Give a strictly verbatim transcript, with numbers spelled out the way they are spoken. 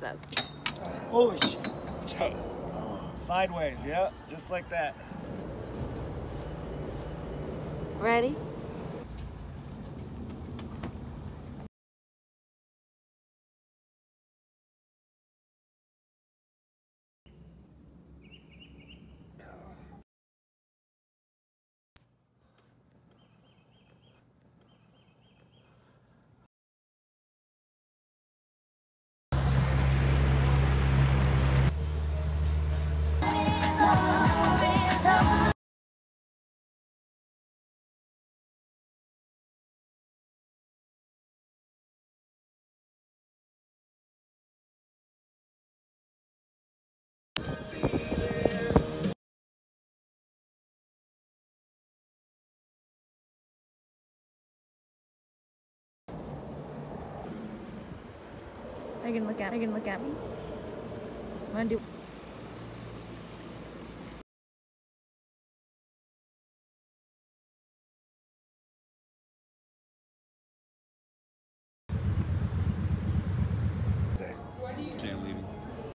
boat. Holy shit. Okay. Sideways, yeah, just like that. Ready? Are you gonna look at? Are you gonna look at me? Wanna do?